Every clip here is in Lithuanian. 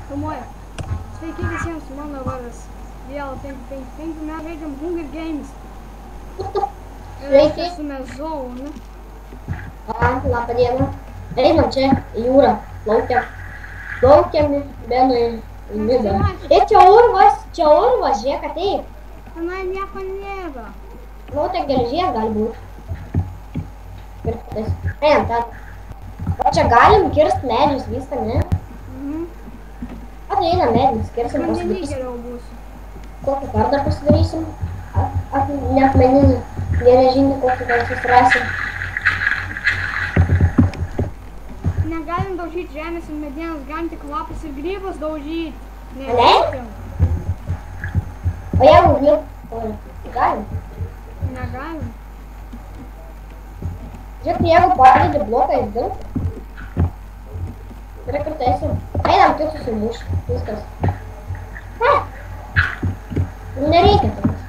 Filmuoja. Sveiki visiems, mano vardas. Vėl 5 mes žaidžiam Hunger Games. Ir aš esu Mezona. Labą dieną. Einam čia į jūrą, plaukiam Benui į nidą. Ir čia urvas, žiūrėk, ateik. Tenai nieko nėra. Nu, tai geležies gali būt. Pirktis. Einam ten. O čia galim kirst medžius viską, ne? Einam medžius, kirsim, Vandenį geriau bus. Kokį kartą pasidarysim? Ne akmeninį, geležinį kokį dar susirasim. Negalim daužyti žemės ir medienos, galim tik lapus ir grybus daužyti. Ne? O jeigu galim? Negalim. Žiūrėk, jeigu padedi bloką ir dilk. Gerai, kartaisim. Einam, tik susimuš. Viskas. Nereikia tavęs.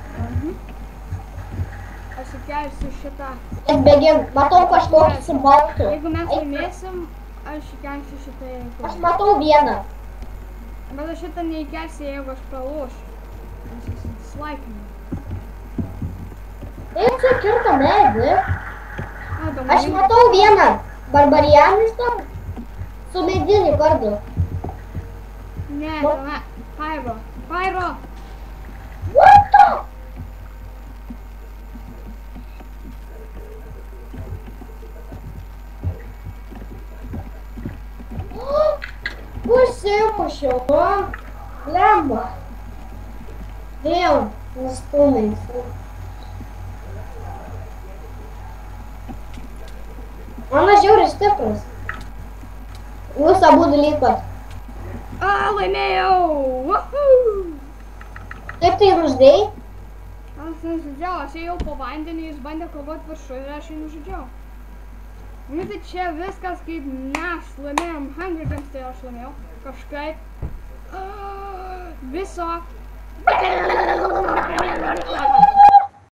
Aš įkelsiu šitą. Bet bėgim, matau kažkokį su baltu. Jeigu mes laimėsim, aš įkelsiu šitą. Aš matau vieną. Bet aš šitą neįkelsiu, jeigu aš pralošiu. Aš dislaikinu. Taip, čia kirta medį. Aš matau vieną. Barbarianis tam. Su medinį kardu. Ne, tenai. Pyro. What the? Užsimušiau, lemba. Vėl nustūmėsi. Mano žiauriai stiprus. Jūs abudu likot. Laimėjau! Woohoo! Kaip tai nužudėjai? Aš nužudžiau, aš ėjau po vandenį, jis bandė kovoti viršų ir aš jį nužudžiau. Nu tai čia viskas kaip mes laimėjom Hunger Games, tai aš laimėjau kažkaip viso.